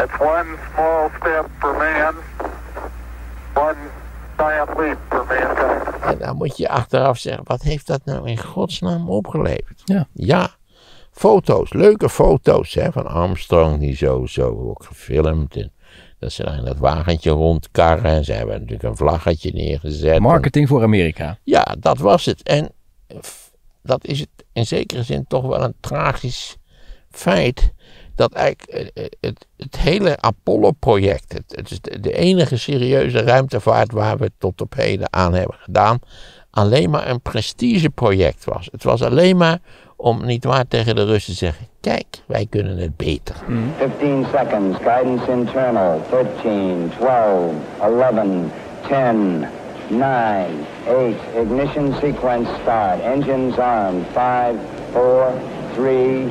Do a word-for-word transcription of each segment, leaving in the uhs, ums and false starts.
It's one small step for man, one giant leap for mankind. En dan moet je achteraf zeggen, wat heeft dat nou in godsnaam opgeleverd? Ja. Ja, foto's, leuke foto's hè, van Armstrong, die zo, zo ook gefilmd. En dat ze daar in dat wagentje rondkarren. En ze hebben natuurlijk een vlaggetje neergezet. Marketing voor Amerika. Ja, dat was het. En dat is het in zekere zin toch wel een tragisch feit. Dat eigenlijk het, het hele Apollo-project, het, het is de, de enige serieuze ruimtevaart waar we tot op heden aan hebben gedaan, alleen maar een prestigeproject was. Het was alleen maar om niet waar tegen de Russen te zeggen, kijk, wij kunnen het beter. Mm. fifteen seconds, guidance internal, thirteen, twelve, eleven, ten, nine, eight, ignition sequence start, engines armed, five, four, three,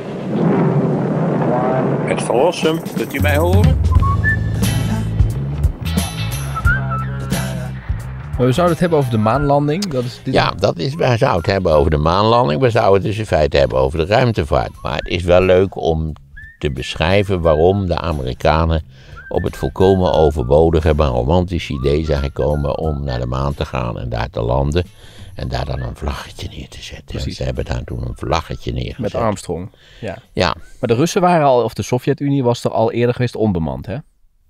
one. Het verlossen, kunt u mij horen? We zouden het hebben over de maanlanding. Dat is dit... Ja, dat is, we zouden het hebben over de maanlanding. We zouden het dus in feite hebben over de ruimtevaart. Maar het is wel leuk om te beschrijven waarom de Amerikanen op het volkomen overbodige, maar romantisch idee zijn gekomen om naar de maan te gaan en daar te landen. En daar dan een vlaggetje neer te zetten. Precies. Ze hebben daar toen een vlaggetje neergezet. Met Armstrong. Ja. Ja. Maar de Russen waren al, of de Sovjet-Unie was er al eerder geweest onbemand, hè?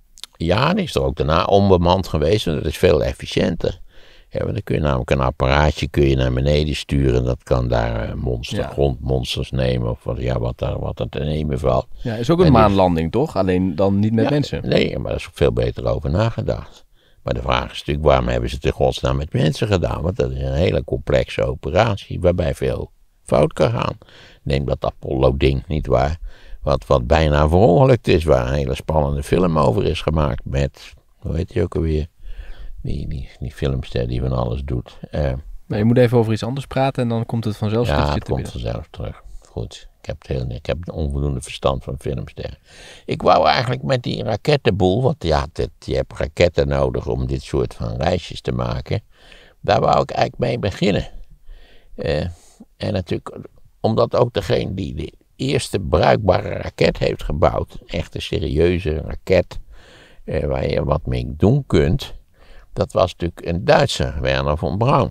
Ja, die is er ook daarna onbemand geweest. En dat is veel efficiënter. Ja, want dan kun je namelijk een apparaatje kun je naar beneden sturen. Dat kan daar monster, Ja. grondmonsters nemen. Of wat, ja, wat, daar, wat er te nemen valt. Ja, is ook een En die- maanlanding, toch? Alleen dan niet met Ja, mensen. Nee, maar daar is ook veel beter over nagedacht. Maar de vraag is natuurlijk, waarom hebben ze het in godsnaam met mensen gedaan? Want dat is een hele complexe operatie, waarbij veel fout kan gaan. Neem dat Apollo-ding, nietwaar? Wat, wat bijna verongelukt is, waar een hele spannende film over is gemaakt met, hoe heet die ook alweer? Die, die, die filmster die van alles doet. Uh, Maar je moet even over iets anders praten en dan komt het vanzelf ja, stukje het te komt binnen. vanzelf terug. Goed, ik heb, het heel, ik heb een onvoldoende verstand van filmsterren. Ik wou eigenlijk met die rakettenboel, want ja, dit, je hebt raketten nodig om dit soort van reisjes te maken. Daar wou ik eigenlijk mee beginnen. Uh, en natuurlijk, omdat ook degene die de eerste bruikbare raket heeft gebouwd, echt een serieuze raket, uh, waar je wat mee doen kunt, dat was natuurlijk een Duitser, Wernher von Braun.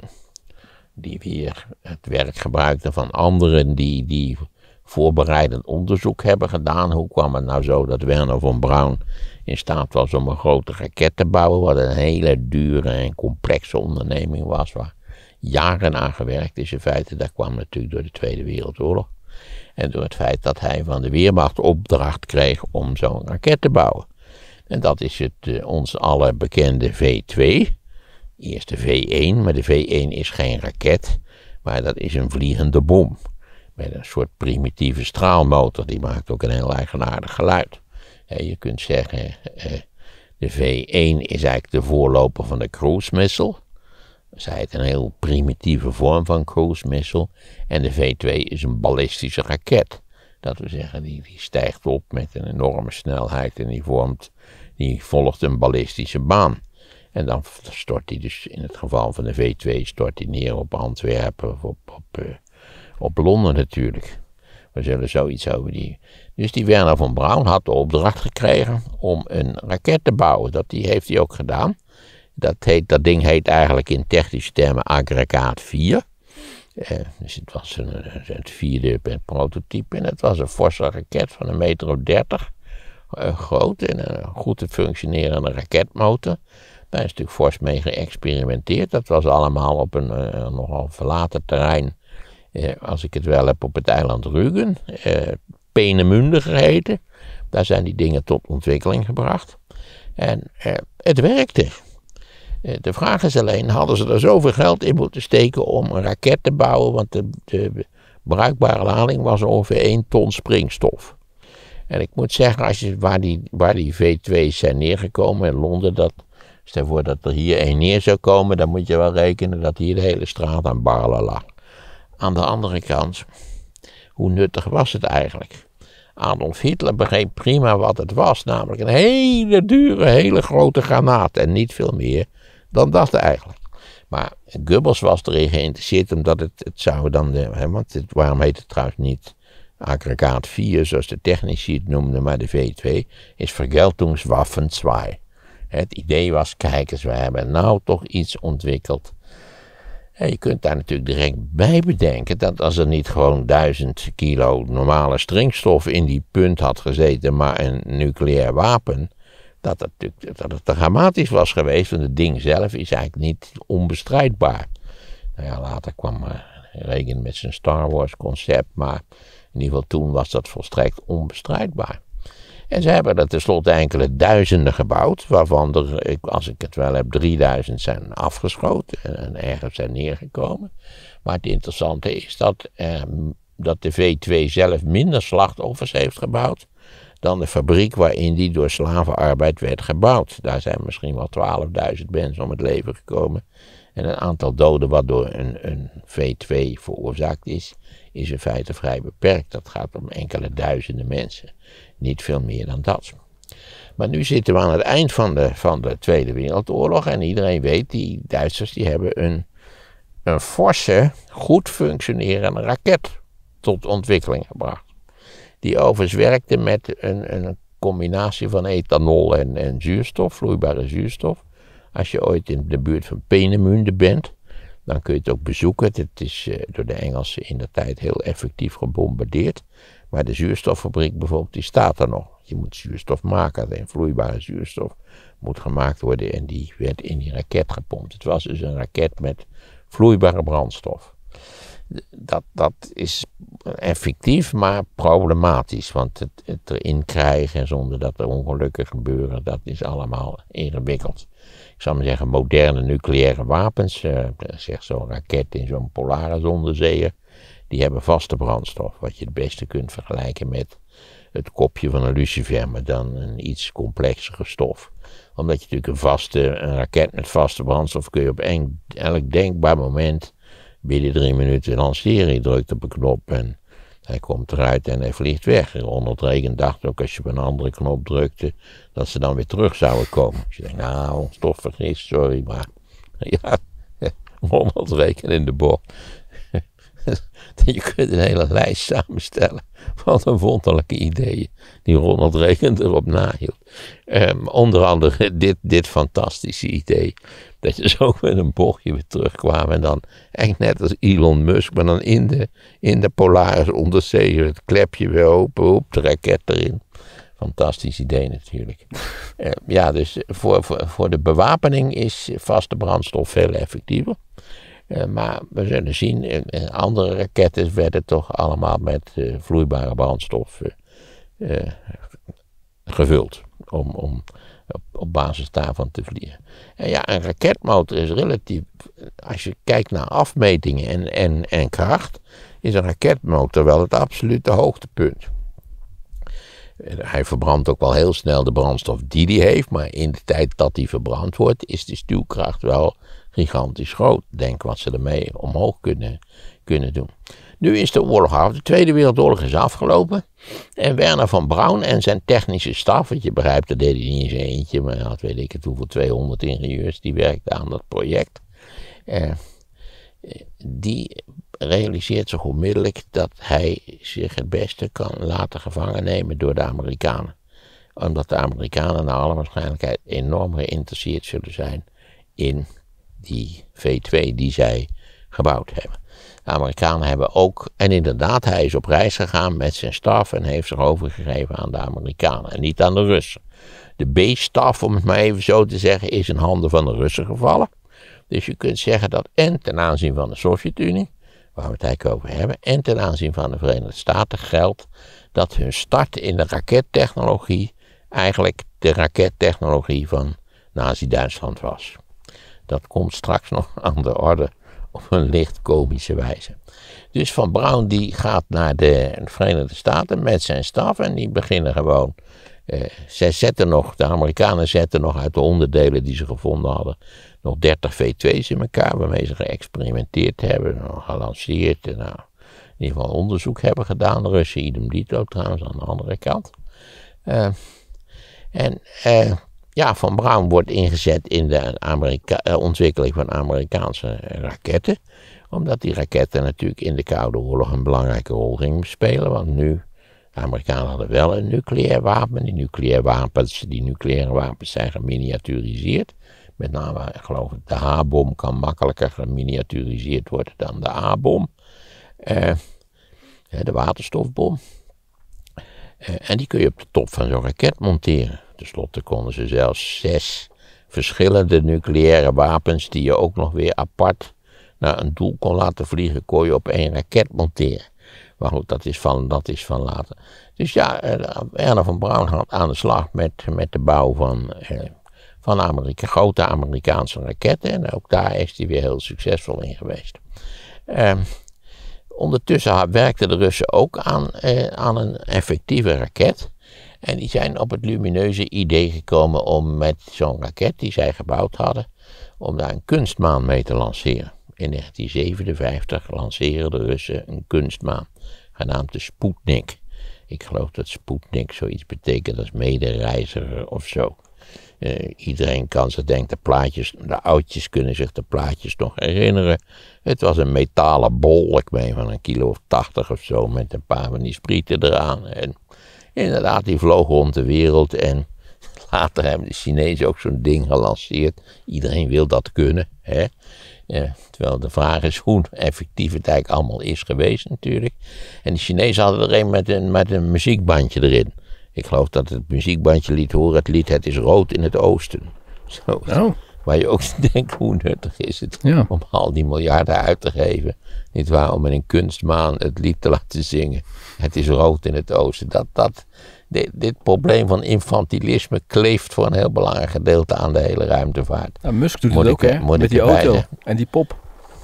Die weer het werk gebruikte van anderen die, die voorbereidend onderzoek hebben gedaan. Hoe kwam het nou zo dat Wernher von Braun in staat was om een grote raket te bouwen, wat een hele dure en complexe onderneming was, waar jaren aan gewerkt is in feite. Dat kwam natuurlijk door de Tweede Wereldoorlog. En door het feit dat hij van de Weermacht opdracht kreeg om zo'n raket te bouwen. En dat is het uh, ons alle bekende V twee. Eerst de V één, maar de V één is geen raket, maar dat is een vliegende bom. Met een soort primitieve straalmotor, die maakt ook een heel eigenaardig geluid. Ja, je kunt zeggen, uh, de V één is eigenlijk de voorloper van de cruise missile. Zij heeft een heel primitieve vorm van cruise missile. En de V twee is een ballistische raket. Dat wil zeggen, die, die stijgt op met een enorme snelheid en die vormt, die volgt een ballistische baan. En dan stort hij dus, in het geval van de V twee, stort hij neer op Antwerpen of op, op, uh, op Londen natuurlijk. We zullen zoiets over die... Dus die Wernher von Braun had de opdracht gekregen om een raket te bouwen. Dat die heeft hij ook gedaan. Dat, heet, dat ding heet eigenlijk in technische termen aggregaat vier. Uh, dus het was een, het vierde prototype en het was een forse raket van een meter of dertig. Uh, groot en een goed te functionerende raketmotor. Daar is natuurlijk fors mee geëxperimenteerd. Dat was allemaal op een uh, nogal verlaten terrein. Uh, als ik het wel heb, op het eiland Rügen. Uh, Peenemünde geheten. Daar zijn die dingen tot ontwikkeling gebracht. En uh, het werkte. Uh, de vraag is alleen, hadden ze er zoveel geld in moeten steken om een raket te bouwen? Want de, de bruikbare lading was ongeveer één ton springstof. En ik moet zeggen, als je, waar, die, waar die V twee's zijn neergekomen in Londen, dat... Stel voor dat er hier één neer zou komen, dan moet je wel rekenen dat hier de hele straat aan barrelen lag. Aan de andere kant, hoe nuttig was het eigenlijk? Adolf Hitler begreep prima wat het was, namelijk een hele dure, hele grote granaat en niet veel meer dan dat eigenlijk. Maar Goebbels was erin geïnteresseerd omdat het, het zou dan, de, hè, want het, waarom heet het trouwens niet Aggregaat vier, zoals de technici het noemden, maar de V twee, is Vergeltungswaffen twee. Het idee was, kijk eens, we hebben nou toch iets ontwikkeld. En je kunt daar natuurlijk direct bij bedenken dat als er niet gewoon duizend kilo normale springstof in die punt had gezeten, maar een nucleair wapen, dat het, dat het dramatisch was geweest, want het ding zelf is eigenlijk niet onbestrijdbaar. Nou ja, later kwam uh, Reagan met zijn Star Wars concept, maar in ieder geval toen was dat volstrekt onbestrijdbaar. En ze hebben er tenslotte enkele duizenden gebouwd, waarvan er, als ik het wel heb, drieduizend zijn afgeschoten en ergens zijn neergekomen. Maar het interessante is dat, eh, dat de V twee zelf minder slachtoffers heeft gebouwd dan de fabriek waarin die door slavenarbeid werd gebouwd. Daar zijn misschien wel twaalfduizend mensen om het leven gekomen. En een aantal doden wat door een, een V twee veroorzaakt is, is in feite vrij beperkt. Dat gaat om enkele duizenden mensen. Niet veel meer dan dat. Maar nu zitten we aan het eind van de, van de Tweede Wereldoorlog. En iedereen weet, die Duitsers die hebben een, een forse, goed functionerende raket tot ontwikkeling gebracht. Die overigens werkte met een, een combinatie van ethanol en, en zuurstof, vloeibare zuurstof. Als je ooit in de buurt van Peenemünde bent, dan kun je het ook bezoeken. Het is uh, door de Engelsen in de tijd heel effectief gebombardeerd. Maar de zuurstoffabriek bijvoorbeeld, die staat er nog. Je moet zuurstof maken, en vloeibare zuurstof moet gemaakt worden en die werd in die raket gepompt. Het was dus een raket met vloeibare brandstof. Dat, dat is effectief, maar problematisch, want het, het erin krijgen zonder dat er ongelukken gebeuren, dat is allemaal ingewikkeld. Ik zou maar zeggen, moderne nucleaire wapens, uh, zeg zo'n raket in zo'n Polaris onderzeeër, die hebben vaste brandstof, wat je het beste kunt vergelijken met het kopje van een lucifer, maar dan een iets complexere stof. Omdat je natuurlijk een vaste, een raket met vaste brandstof kun je op een, elk denkbaar moment binnen drie minuten lanceren. Je drukt op een knop en hij komt eruit en hij vliegt weg. Ronald Reagan dacht ook als je op een andere knop drukte, dat ze dan weer terug zouden komen. Dus je denkt, nou, toch vergis, sorry, maar ja, Ronald Reagan in de bocht. Je kunt een hele lijst samenstellen van de wonderlijke ideeën die Ronald Reagan erop nahield. Um, onder andere dit, dit fantastische idee, dat je zo met een bochtje weer terugkwam en dan eigenlijk net als Elon Musk, maar dan in de, in de Polaris onderzeeër, het klepje weer open, op de raket erin. Fantastisch idee natuurlijk. Uh, ja, dus voor, voor, voor de bewapening is vaste brandstof veel effectiever. Uh, maar we zullen zien, uh, andere raketten werden toch allemaal met uh, vloeibare brandstof uh, uh, gevuld. Om, om op, op basis daarvan te vliegen. En ja, een raketmotor is relatief, als je kijkt naar afmetingen en, en, en kracht, is een raketmotor wel het absolute hoogtepunt. Hij verbrandt ook wel heel snel de brandstof die hij heeft, maar in de tijd dat hij verbrand wordt, is de stuwkracht wel gigantisch groot. Denk wat ze ermee omhoog kunnen, kunnen doen. Nu is de oorlog af, de Tweede Wereldoorlog is afgelopen. En Wernher von Braun en zijn technische staf, want je begrijpt, dat deed hij niet in zijn eentje, maar hij had weet ik het hoeveel, tweehonderd ingenieurs die werkten aan dat project. Eh, die realiseert zich onmiddellijk dat hij zich het beste kan laten gevangen nemen door de Amerikanen. Omdat de Amerikanen naar alle waarschijnlijkheid enorm geïnteresseerd zullen zijn in die V twee die zij gebouwd hebben. De Amerikanen hebben ook, en inderdaad, hij is op reis gegaan met zijn staf en heeft zich overgegeven aan de Amerikanen en niet aan de Russen. De B-staf, om het maar even zo te zeggen, is in handen van de Russen gevallen. Dus je kunt zeggen dat en ten aanzien van de Sovjet-Unie, waar we het eigenlijk over hebben, en ten aanzien van de Verenigde Staten geldt dat hun start in de rakettechnologie eigenlijk de rakettechnologie van Nazi-Duitsland was. Dat komt straks nog aan de orde op een licht komische wijze. Dus Von Braun die gaat naar de Verenigde Staten met zijn staf en die beginnen gewoon. Eh, zij zetten nog, de Amerikanen zetten nog uit de onderdelen die ze gevonden hadden, nog dertig V twee's in elkaar, waarmee ze geëxperimenteerd hebben, gelanceerd en nou, in ieder geval onderzoek hebben gedaan. De Russen idem dito trouwens aan de andere kant. Uh, en uh, ja, Von Braun wordt ingezet in de Amerika- uh, ontwikkeling van Amerikaanse raketten. Omdat die raketten natuurlijk in de Koude Oorlog een belangrijke rol gingen spelen. Want nu, de Amerikanen hadden wel een nucleair wapen. Die nucleaire wapens, die nucleaire wapens zijn geminiaturiseerd. Met name, ik geloof ik, de H-bom kan makkelijker geminiaturiseerd worden dan de A-bom. Uh, de waterstofbom. Uh, en die kun je op de top van zo'n raket monteren. Ten slotte konden ze zelfs zes verschillende nucleaire wapens die je ook nog weer apart naar een doel kon laten vliegen, kon je op één raket monteren. Maar goed, dat is van, dat is van later. Dus ja, Wernher von Braun gaat aan de slag met, met de bouw van, eh, van Amerika, grote Amerikaanse raketten. En ook daar is hij weer heel succesvol in geweest. Eh, ondertussen werkten de Russen ook aan, eh, aan een effectieve raket. En die zijn op het lumineuze idee gekomen om met zo'n raket die zij gebouwd hadden, om daar een kunstmaan mee te lanceren. In negentien zevenenvijftig lanceren de Russen een kunstmaan, genaamd de Sputnik. Ik geloof dat Sputnik zoiets betekent als medereiziger of zo. Uh, iedereen kan zich denken, de plaatjes, de oudjes kunnen zich de plaatjes nog herinneren. Het was een metalen bol, ik meen van een kilo of tachtig of zo, met een paar van die sprieten eraan. En inderdaad, die vloog rond de wereld en later hebben de Chinezen ook zo'n ding gelanceerd. Iedereen wil dat kunnen, hè. Ja, terwijl de vraag is hoe effectief het eigenlijk allemaal is geweest natuurlijk. En de Chinezen hadden er een met een, met een muziekbandje erin. Ik geloof dat het muziekbandje liet horen, het lied Het is rood in het oosten. Zo, oh. Waar je ook denkt, hoe nuttig is het ja. om al die miljarden uit te geven. Niet waar, om met een kunstmaan het lied te laten zingen. Het is rood in het oosten. Dat, dat, dit, dit probleem van infantilisme kleeft voor een heel belangrijk gedeelte aan de hele ruimtevaart. Nou, Musk doet moet het ook, ik, hè? Moet met die auto en die pop.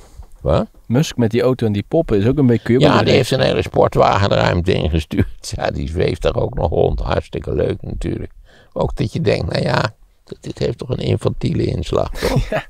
Wat? Musk met die auto en die pop is ook een beetje... Ja, die heeft een hele sportwagen de ruimte ingestuurd. Ja, die zweeft daar ook nog rond. Hartstikke leuk natuurlijk. Ook dat je denkt, nou ja, dit heeft toch een infantiele inslag, toch? Ja.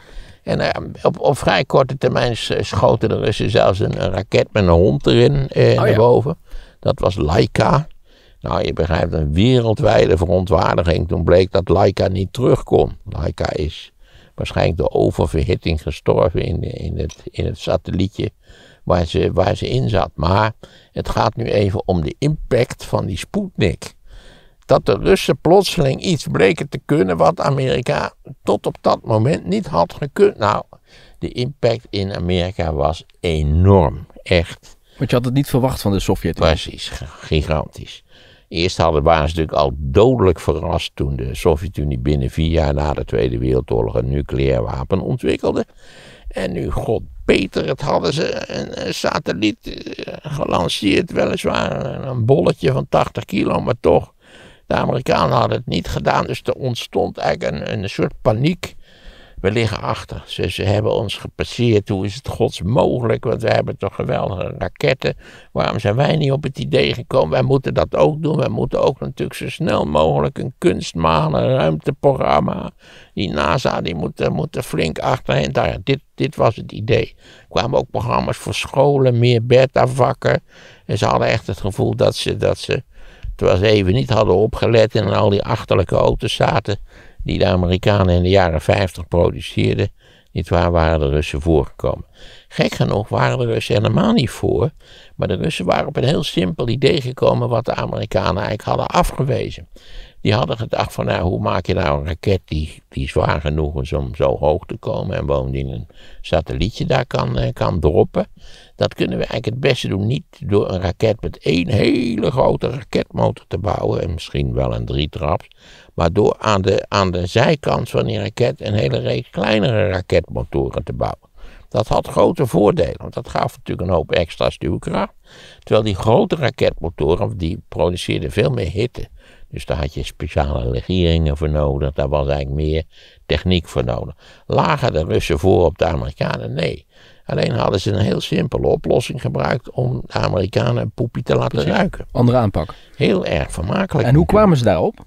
En uh, op, op vrij korte termijn schoten de Russen zelfs een, een raket met een hond erin eh, oh, naar ja. boven. Dat was Laika. Nou, je begrijpt, een wereldwijde verontwaardiging toen bleek dat Laika niet terug kon. Laika is waarschijnlijk door oververhitting gestorven in, in, het, in het satellietje waar ze, waar ze in zat. Maar het gaat nu even om de impact van die Sputnik. Dat de Russen plotseling iets bleken te kunnen wat Amerika tot op dat moment niet had gekund. Nou, de impact in Amerika was enorm, echt. Want je had het niet verwacht van de Sovjet-Unie. Precies, gigantisch. Eerst hadden, waren ze natuurlijk al dodelijk verrast toen de Sovjet-Unie binnen vier jaar na de Tweede Wereldoorlog een nucleair wapen ontwikkelde. En nu, god Peter, het hadden ze een, een satelliet gelanceerd, weliswaar een bolletje van tachtig kilo, maar toch. De Amerikanen hadden het niet gedaan, dus er ontstond eigenlijk een, een soort paniek. We liggen achter. Ze, ze hebben ons gepasseerd. Hoe is het gods mogelijk? Want we hebben toch geweldige raketten. Waarom zijn wij niet op het idee gekomen? Wij moeten dat ook doen. Wij moeten ook natuurlijk zo snel mogelijk een kunstmaan, een ruimteprogramma. Die NASA, die moeten, moeten flink achterheen. Nou ja, dit, dit was het idee. Er kwamen ook programma's voor scholen, meer beta-vakken. En ze hadden echt het gevoel dat ze, dat ze, terwijl ze even niet hadden opgelet en in al die achterlijke auto's zaten die de Amerikanen in de jaren vijftig produceerden, niet waar, waren de Russen voorgekomen. Gek genoeg waren de Russen helemaal niet voor, maar de Russen waren op een heel simpel idee gekomen wat de Amerikanen eigenlijk hadden afgewezen. Die hadden gedacht van, nou, hoe maak je nou een raket die, die zwaar genoeg is om zo hoog te komen en bovendien een satellietje daar kan, kan droppen. Dat kunnen we eigenlijk het beste doen, niet door een raket met één hele grote raketmotor te bouwen, en misschien wel een drietraps, maar door aan de, aan de zijkant van die raket een hele reeks kleinere raketmotoren te bouwen. Dat had grote voordelen, want dat gaf natuurlijk een hoop extra stuwkracht. Terwijl die grote raketmotoren, die produceerden veel meer hitte. Dus daar had je speciale legeringen voor nodig, daar was eigenlijk meer techniek voor nodig. Lagen de Russen voor op de Amerikanen? Nee. Alleen hadden ze een heel simpele oplossing gebruikt om de Amerikanen een poepie te laten Precies. ruiken. Andere aanpak. Heel erg vermakelijk. En hoe kwamen ze daarop?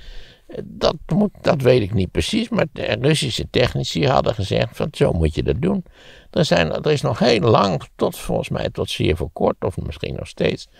Dat, moet, dat weet ik niet precies, maar de Russische technici hadden gezegd van zo moet je dat doen. Er, zijn, er is nog heel lang, tot volgens mij tot zeer voor kort, of misschien nog steeds,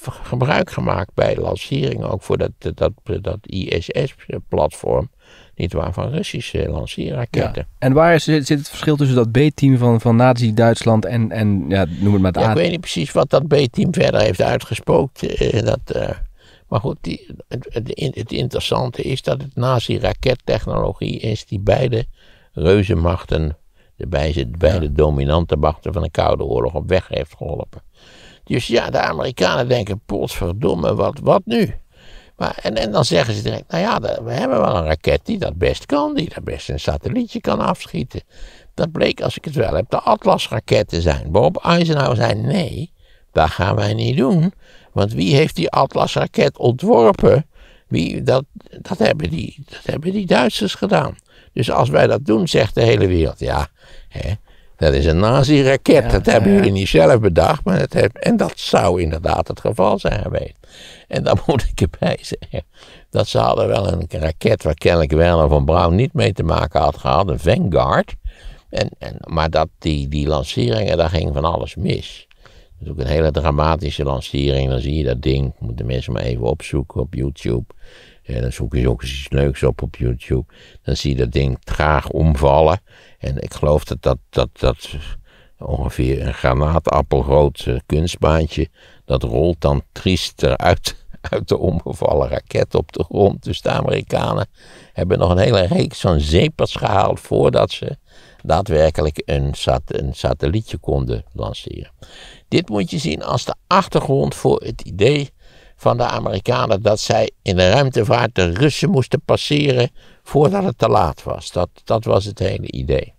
gebruik gemaakt bij de lancering ook voor dat, dat, dat I S S-platform. Niet waar, van Russische lanceerraketten. Ja. En waar zit, zit het verschil tussen dat B-team van, van Nazi-Duitsland en, en ja, noem het maar het ja, A? Ik weet niet precies wat dat B-team verder heeft uitgespookt. Uh, dat, uh, maar goed, die, het, het, het interessante is dat het nazi-rakettechnologie is die beide reuzenmachten, de beide, beide ja. dominante machten van de Koude Oorlog op weg heeft geholpen. Dus ja, de Amerikanen denken, potverdomme, wat, wat nu? Maar, en, en dan zeggen ze direct, nou ja, we hebben wel een raket die dat best kan, die dat best een satellietje kan afschieten. Dat bleek, als ik het wel heb, de Atlas-raketten zijn. Waarop Eisenhower zei, nee, dat gaan wij niet doen. Want wie heeft die Atlas-raket ontworpen? Wie, dat, dat, hebben die, dat hebben die Duitsers gedaan. Dus als wij dat doen, zegt de hele wereld, ja, hè, dat is een nazi-raket. Ja, dat hebben ja, ja. jullie niet zelf bedacht. Maar dat heeft, en dat zou inderdaad het geval zijn geweest. En dan moet ik erbij zeggen, dat ze hadden wel een raket waar kennelijk Werner von Braun niet mee te maken had gehad, een Vanguard. En, en, maar dat die, die lanceringen, daar ging van alles mis. Dat is ook een hele dramatische lancering. Dan zie je dat ding, moeten mensen maar even opzoeken op YouTube. En dan zoek je ook eens iets leuks op op YouTube. Dan zie je dat ding traag omvallen. En ik geloof dat dat, dat, dat ongeveer een granaatappelgroot uh, kunstbaantje, dat rolt dan triest eruit uit de omgevallen raket op de grond. Dus de Amerikanen hebben nog een hele reeks van zepers gehaald voordat ze daadwerkelijk een, sat, een satellietje konden lanceren. Dit moet je zien als de achtergrond voor het idee van de Amerikanen dat zij in de ruimtevaart de Russen moesten passeren voordat het te laat was. Dat, dat was het hele idee.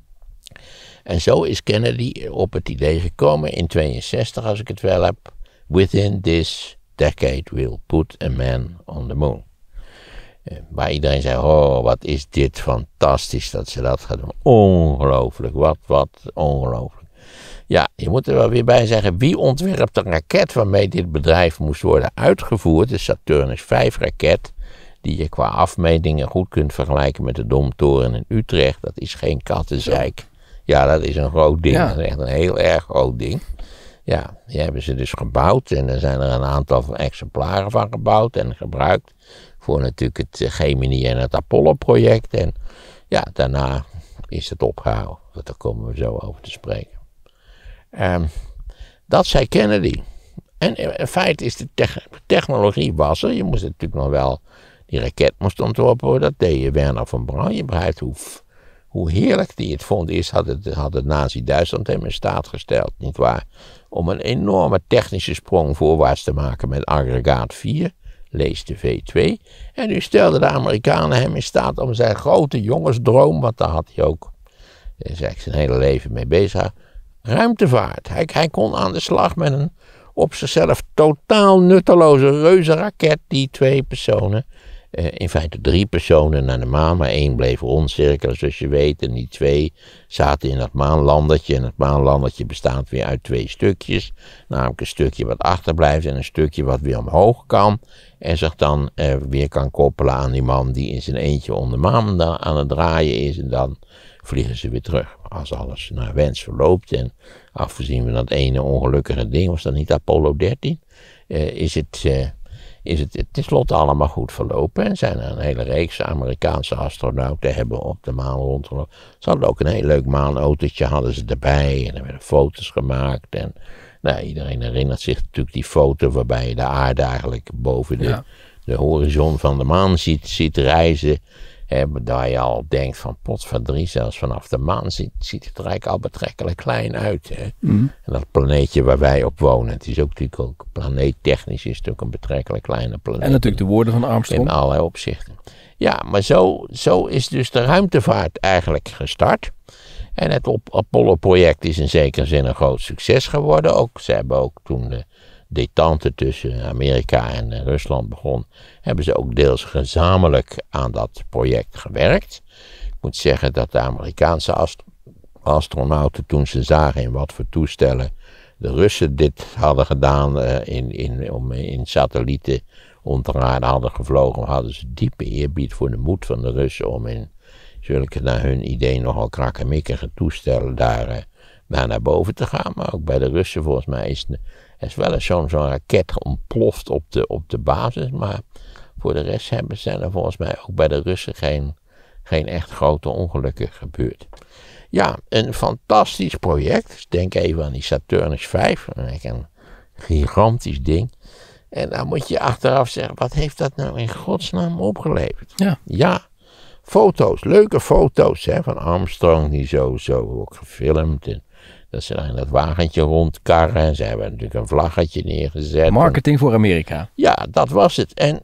En zo is Kennedy op het idee gekomen in tweeënzestig, als ik het wel heb. Within this decade we'll put a man on the moon. Waar iedereen zei, oh wat is dit fantastisch dat ze dat gaan doen. Ongelooflijk, wat, wat, ongelooflijk. Ja, je moet er wel weer bij zeggen, wie ontwerpt de raket waarmee dit bedrijf moest worden uitgevoerd? De Saturnus vijf raket, die je qua afmetingen goed kunt vergelijken met de Domtoren in Utrecht. Dat is geen kattenzeik. Ja, dat is een groot ding. Ja. Dat is echt een heel erg groot ding. Ja, die hebben ze dus gebouwd en er zijn er een aantal exemplaren van gebouwd en gebruikt voor natuurlijk het Gemini en het Apollo-project. En ja, daarna is het opgehouden. Daar komen we zo over te spreken. Um, dat zei Kennedy. En in feite is de te- technologie was er. Je moest natuurlijk nog wel, die raket moest ontworpen worden. Dat deed je Werner von Braun. Je begrijpt hoe, hoe heerlijk die het vond. Eerst had het, had het Nazi-Duitsland hem in staat gesteld, nietwaar? Om een enorme technische sprong voorwaarts te maken met aggregaat vier. Lees de V twee. En nu stelden de Amerikanen hem in staat om zijn grote jongensdroom, want daar had hij ook daar is eigenlijk zijn hele leven mee bezig, ruimtevaart. Hij, hij kon aan de slag met een op zichzelf totaal nutteloze reuzenraket die twee personen, eh, in feite drie personen naar de maan, maar één bleef rondcirkelen zoals je weet. En die twee zaten in dat maanlandertje. En het maanlandertje bestaat weer uit twee stukjes. Namelijk een stukje wat achterblijft en een stukje wat weer omhoog kan. En zich dan eh, weer kan koppelen aan die man die in zijn eentje om de maan da- aan het draaien is. En dan vliegen ze weer terug. Als alles naar wens verloopt en afgezien van dat ene ongelukkige ding, was dat niet Apollo dertien, uh, is het, uh, is het tenslotte allemaal goed verlopen. En zijn er een hele reeks Amerikaanse astronauten hebben op de maan rondgelopen. Ze hadden ook een heel leuk maanautootje, hadden ze erbij en er werden foto's gemaakt. En nou, iedereen herinnert zich natuurlijk die foto waarbij je de aarde eigenlijk boven de, ja. de horizon van de maan ziet, ziet reizen. He, daar je al denkt van potverdrie, zelfs vanaf de maan ziet, ziet het er eigenlijk al betrekkelijk klein uit. Hè? Mm. En dat planeetje waar wij op wonen, het is ook natuurlijk ook planeettechnisch, is het natuurlijk een betrekkelijk kleine planeet. En natuurlijk de woorden van Armstrong. In allerlei opzichten. Ja, maar zo, zo is dus de ruimtevaart eigenlijk gestart. En het Apollo-project is in zekere zin een groot succes geworden. Ook, ze hebben ook toen de detente tussen Amerika en Rusland begon, hebben ze ook deels gezamenlijk aan dat project gewerkt. Ik moet zeggen dat de Amerikaanse ast- astronauten, toen ze zagen in wat voor toestellen de Russen dit hadden gedaan, uh, in, in, om, in satellieten onder aarde hadden gevlogen, hadden ze diepe eerbied voor de moed van de Russen om in zulke naar hun idee nogal krakkemikkige toestellen daar uh, naar, naar boven te gaan. Maar ook bij de Russen volgens mij is er is wel eens zo'n zo'n raket ontploft op de, op de basis. Maar voor de rest hebben, zijn er volgens mij ook bij de Russen geen, geen echt grote ongelukken gebeurd. Ja, een fantastisch project. Denk even aan die Saturnus vijf. Een gigantisch ding. En dan moet je achteraf zeggen, wat heeft dat nou in godsnaam opgeleverd? Ja. Ja, foto's, leuke foto's hè, van Armstrong, die zo, zo ook gefilmd. En dat ze daar in dat wagentje rondkarren. En ze hebben natuurlijk een vlaggetje neergezet. Marketing voor Amerika. Ja, dat was het. En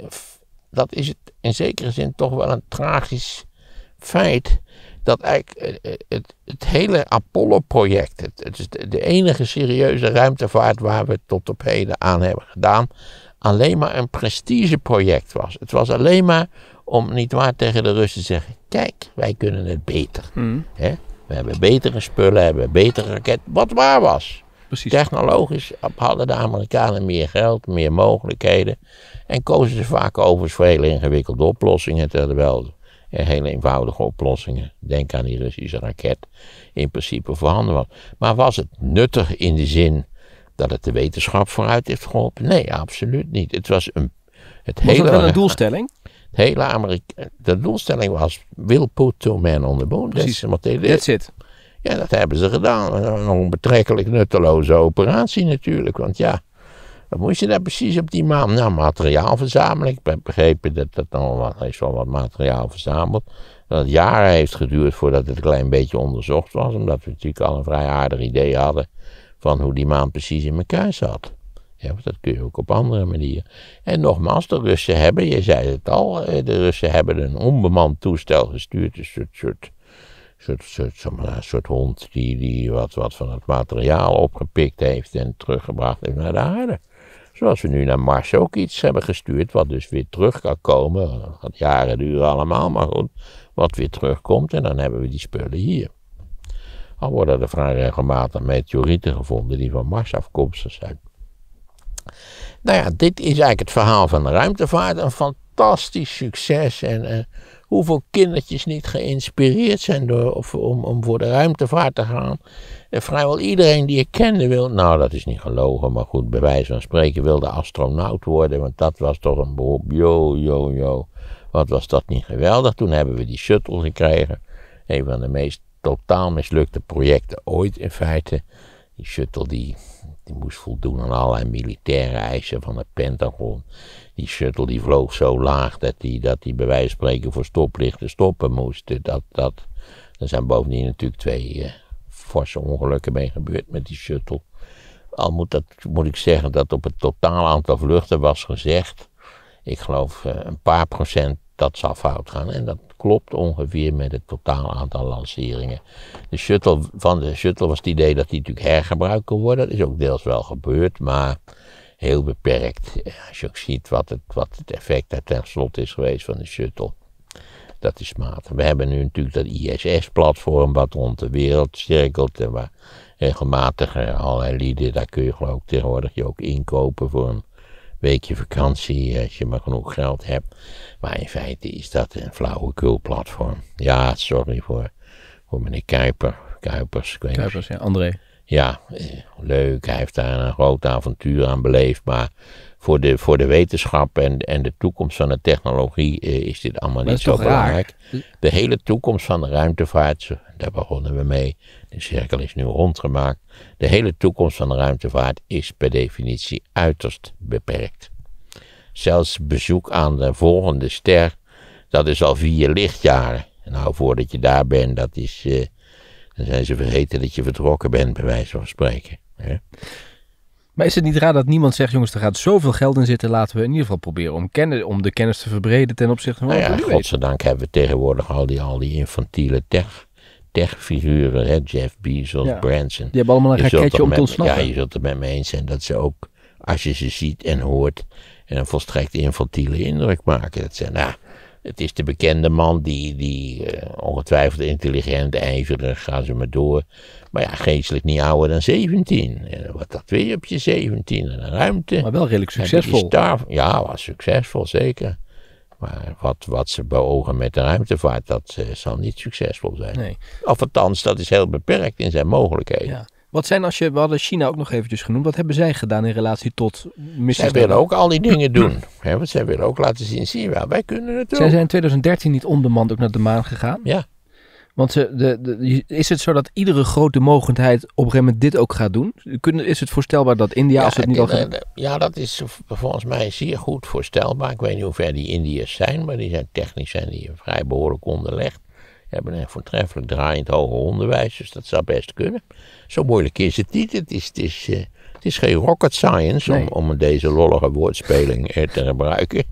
dat is het in zekere zin toch wel een tragisch feit. Dat eigenlijk het, het, het hele Apollo-project, het, het is de, de enige serieuze ruimtevaart waar we tot op heden aan hebben gedaan, alleen maar een prestigeproject was. Het was alleen maar om niet waar tegen de Russen te zeggen, kijk, wij kunnen het beter. Mm. Hè? We hebben betere spullen, hebben betere raketten, wat waar was. Precies. Technologisch hadden de Amerikanen meer geld, meer mogelijkheden en kozen ze vaak overigens voor hele ingewikkelde oplossingen, terwijl er hele eenvoudige oplossingen, denk aan die Russische raket, in principe voorhanden was. Maar was het nuttig in de zin dat het de wetenschap vooruit heeft geholpen? Nee, absoluut niet. Het was een... Het was hele, dat wel een doelstelling? Het hele Amerika de doelstelling was, will put two men on the moon. Precies, That's, that's it. Ja, dat hebben ze gedaan. Nog een betrekkelijk nutteloze operatie natuurlijk, want ja, wat moest je daar precies op die maan? Nou, materiaal verzamelen. Ik heb begrepen dat dat nog wat, is wel wat materiaal verzameld. Dat het jaren heeft geduurd voordat het een klein beetje onderzocht was. Omdat we natuurlijk al een vrij aardig idee hadden van hoe die maan precies in elkaar zat. Ja, want dat kun je ook op andere manieren. En nogmaals, de Russen hebben, je zei het al, de Russen hebben een onbemand toestel gestuurd. Een soort, soort, soort, soort, soort, soort hond die, die wat, wat van het materiaal opgepikt heeft en teruggebracht heeft naar de aarde. Zoals we nu naar Mars ook iets hebben gestuurd, wat dus weer terug kan komen. Dat gaat jaren duren allemaal, maar goed, wat weer terugkomt en dan hebben we die spullen hier. Al worden er vrij regelmatig meteorieten gevonden die van Mars afkomstig zijn. Nou ja, dit is eigenlijk het verhaal van de ruimtevaart. Een fantastisch succes en uh, hoeveel kindertjes niet geïnspireerd zijn door, of, om, om voor de ruimtevaart te gaan. En vrijwel iedereen die ik kende wil, nou dat is niet gelogen, maar goed, bij wijze van spreken wilde astronaut worden, want dat was toch een beroep, yo, yo, yo. Wat was dat niet geweldig. Toen hebben we die shuttle gekregen, een van de meest totaal mislukte projecten ooit in feite. Die shuttle die, die moest voldoen aan allerlei militaire eisen van het Pentagon. Die shuttle die vloog zo laag dat die, dat die bij wijze van spreken voor stoplichten stoppen moest. Dat, dat, er zijn bovendien natuurlijk twee uh, forse ongelukken mee gebeurd met die shuttle. Al moet, dat, moet ik zeggen dat op het totaal aantal vluchten was gezegd, ik geloof uh, een paar procent dat zal fout gaan. En dat klopt ongeveer met het totaal aantal lanceringen. De shuttle, van de shuttle was het idee dat die natuurlijk hergebruikt kon worden. Dat is ook deels wel gebeurd, maar heel beperkt. Als je ook ziet wat het, wat het effect er tenslotte is geweest van de shuttle. Dat is matig. We hebben nu natuurlijk dat I S S-platform wat rond de wereld cirkelt. En waar regelmatig allerlei lieden, daar kun je geloof ik tegenwoordig je ook inkopen voor een weekje vakantie, als je maar genoeg geld hebt. Maar in feite is dat een flauwekulplatform. Ja, sorry voor, voor meneer Kuiper. Kuipers. Ik weet Kuipers, ja, André. Ja, eh, leuk. Hij heeft daar een groot avontuur aan beleefd. Maar voor de, voor de wetenschap en, en de toekomst van de technologie eh, is dit allemaal maar niet zo toch belangrijk. Raar. De hele toekomst van de ruimtevaart, daar begonnen we mee. De cirkel is nu rondgemaakt. De hele toekomst van de ruimtevaart is per definitie uiterst beperkt. Zelfs bezoek aan de volgende ster, dat is al vier lichtjaren. Nou, voordat je daar bent, dat is, uh, dan zijn ze vergeten dat je vertrokken bent, bij wijze van spreken. Hè? Maar is het niet raar dat niemand zegt, jongens, er gaat zoveel geld in zitten, laten we in ieder geval proberen om, kennis, om de kennis te verbreden ten opzichte van wat Nou ja, we nu weten. godzijdank hebben we tegenwoordig al die, al die infantiele tech, techfiguren, hè? Jeff Bezos, Ja. Branson. Die hebben allemaal een Je zult raketje toch om te met- ontsnappen. Ja, je zult het met me eens zijn dat ze ook, als je ze ziet en hoort, en een volstrekt infantiele indruk maken. Dat zijn, nou, het is de bekende man die, die uh, ongetwijfeld intelligent, ijverig, gaan ze maar door. Maar ja, geestelijk niet ouder dan zeventien. En wat dat wil je op je zeventien? En de ruimte. Maar wel redelijk Heb je die succesvol. star- ja, was succesvol, zeker. Maar wat, wat ze beogen met de ruimtevaart, dat uh, zal niet succesvol zijn. Nee. Of althans, dat is heel beperkt in zijn mogelijkheden. Ja. Wat zijn, als je, we hadden China ook nog eventjes genoemd, wat hebben zij gedaan in relatie tot missies? Zij willen ook al die dingen doen. Hè, want zij willen ook laten zien, zie je wel, wij kunnen het ook. Zij zijn in twintig dertien niet onbemand ook naar de maan gegaan. Ja. Want ze, de, de, is het zo dat iedere grote mogendheid op een gegeven moment dit ook gaat doen? Kunnen, is het voorstelbaar dat India, Ja, als het niet al gaat... ja, dat is volgens mij zeer goed voorstelbaar. Ik weet niet hoe ver die Indiërs zijn, maar die zijn technisch zijn die vrij behoorlijk onderlegd. Hebben een voortreffelijk draaiend hoger onderwijs, dus dat zou best kunnen. Zo moeilijk is het niet. Het is, het is, uh, het is geen rocket science, nee. om, om deze lollige woordspeling uh, te gebruiken.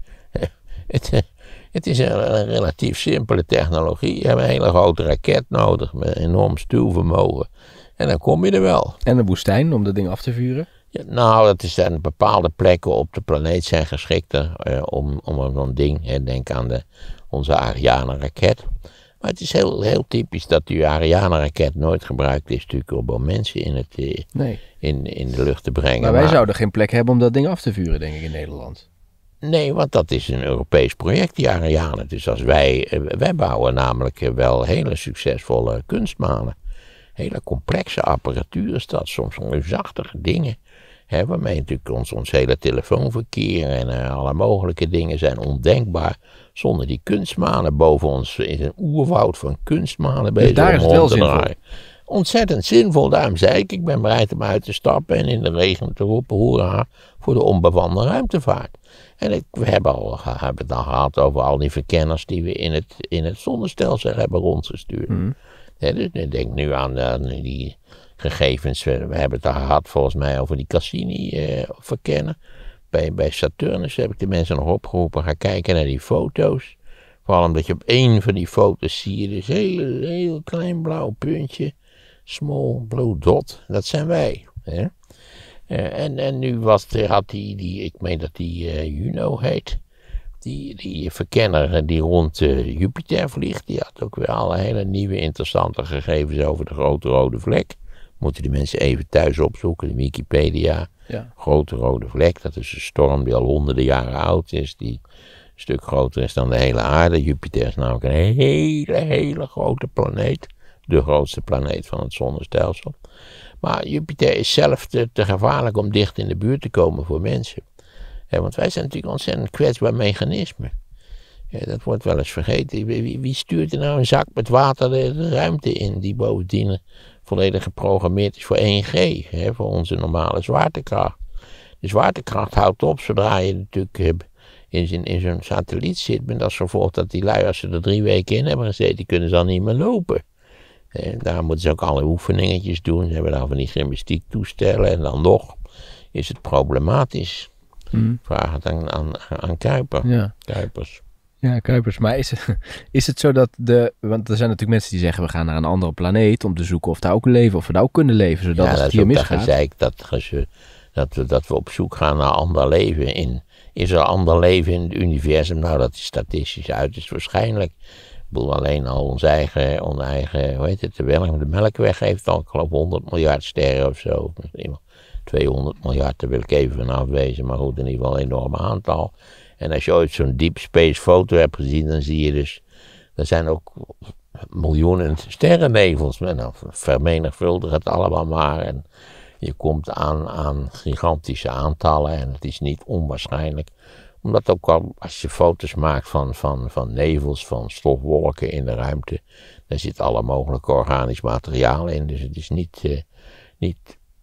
het, uh, het is een, een relatief simpele technologie. Je hebt een hele grote raket nodig met een enorm stuwvermogen. En dan kom je er wel. En een woestijn om dat ding af te vuren? Ja, nou, dat is zijn bepaalde plekken op de planeet zijn geschikter uh, om, om zo'n ding, hè, denk aan de, onze Ariane-raket. Maar het is heel, heel typisch dat die Ariane-raket nooit gebruikt is natuurlijk om mensen in, het, uh, nee. in, in de lucht te brengen. Maar wij maar, zouden geen plek hebben om dat ding af te vuren, denk ik, in Nederland. Nee, want dat is een Europees project, die Ariane. Dus als wij, uh, wij bouwen namelijk uh, wel hele succesvolle kunstmanen. Hele complexe apparatuur is dat, soms reusachtige dingen. Hè, waarmee natuurlijk ons, ons hele telefoonverkeer en uh, alle mogelijke dingen zijn ondenkbaar. Zonder die kunstmanen boven ons is een oerwoud van kunstmanen bezig. Dus daar is het wel zinvol. Ontzettend zinvol, daarom zei ik, ik ben bereid om uit te stappen en in de regen te roepen, hoera, voor de onbemande ruimtevaart. En ik, we hebben, al, hebben het al gehad over al die verkenners die we in het, in het zonnestelsel hebben rondgestuurd. Mm. Ja, dus ik denk nu aan, aan die gegevens, we, we hebben het al gehad volgens mij over die Cassini-verkenner. Uh, bij, bij Saturnus heb ik de mensen nog opgeroepen, ga kijken naar die foto's. Vooral omdat je op één van die foto's zie je dus een heel, heel klein blauw puntje. Small blue dot, dat zijn wij. Hè? Uh, en, en nu was er, had die, die, ik meen dat die uh, Juno heet, die, die verkenner die rond uh, Jupiter vliegt, die had ook weer alle hele nieuwe interessante gegevens over de grote rode vlek. Moeten die mensen even thuis opzoeken, de Wikipedia. Ja. Grote rode vlek, dat is een storm die al honderden jaren oud is, die een stuk groter is dan de hele aarde. Jupiter is namelijk een hele, hele grote planeet. De grootste planeet van het zonnestelsel. Maar Jupiter is zelf te, te gevaarlijk om dicht in de buurt te komen voor mensen. Ja, want wij zijn natuurlijk ontzettend kwetsbaar mechanisme. Ja, dat wordt wel eens vergeten. Wie, wie stuurt er nou een zak met water de, de ruimte in, die bovendien volledig geprogrammeerd is voor één G, hè, voor onze normale zwaartekracht. De zwaartekracht houdt op zodra je natuurlijk in, in zo'n satelliet zit, met als gevolg dat die lui, als ze er drie weken in hebben gezeten, die kunnen ze dan niet meer lopen. En daar moeten ze ook alle oefeningetjes doen. Ze hebben dan van die gymnastiek toestellen. En dan nog is het problematisch. Mm. Vraag het aan, aan, aan Kuiper. Ja. Kuipers. Ja, Kuipers. Maar is het, is het zo dat de... Want er zijn natuurlijk mensen die zeggen, we gaan naar een andere planeet om te zoeken of daar ook leven, of we daar ook kunnen leven, zodat ja, als het hier misgaat. Ja, dat is ook misgaat. dat gezeik, dat, dat, we, dat we op zoek gaan naar ander leven. In, is er ander leven in het universum? Nou, dat is statistisch uiterst waarschijnlijk. Ik bedoel, alleen al ons eigen, ons eigen, hoe heet het, de Melkweg heeft al, ik geloof, honderd miljard sterren of zo. tweehonderd miljard, daar wil ik even van afwezen, maar goed, in ieder geval een enorm aantal. En als je ooit zo'n deep space foto hebt gezien, dan zie je dus, er zijn ook miljoenen sterrennevels. Nou, vermenigvuldig het allemaal maar. En je komt aan, aan gigantische aantallen en het is niet onwaarschijnlijk. Omdat ook al, als je foto's maakt van, van, van nevels, van stofwolken in de ruimte, daar zit alle mogelijke organisch materiaal in. Dus het is niet, uh, niet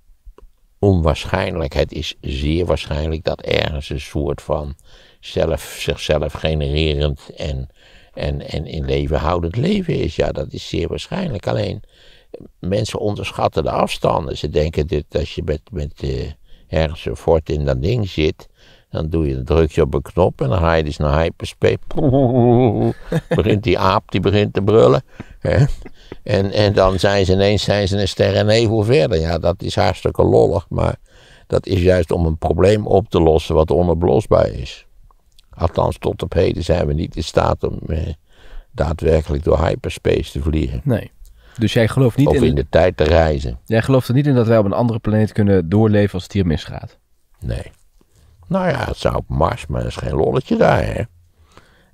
onwaarschijnlijk, het is zeer waarschijnlijk dat ergens een soort van zelf, zichzelf genererend en, en, en in leven houdend leven is. Ja, dat is zeer waarschijnlijk. Alleen, mensen onderschatten de afstanden. Ze denken dat als je met, met uh, ergens een fort in dat ding zit, dan doe je, druk je op een knop en dan ga je dus naar hyperspace. Begint die aap, die begint te brullen. Hè? En, en dan zijn ze ineens zijn ze een sterrennevel verder. Ja, dat is hartstikke lollig, maar dat is juist om een probleem op te lossen wat onoplosbaar is. Althans, tot op heden zijn we niet in staat om eh, daadwerkelijk door hyperspace te vliegen. Nee. Dus jij gelooft niet of in... in de tijd te reizen. Jij gelooft er niet in dat wij op een andere planeet kunnen doorleven als het hier misgaat? Nee. Nou ja, het zou op Mars, maar dat is geen lolletje daar, hè.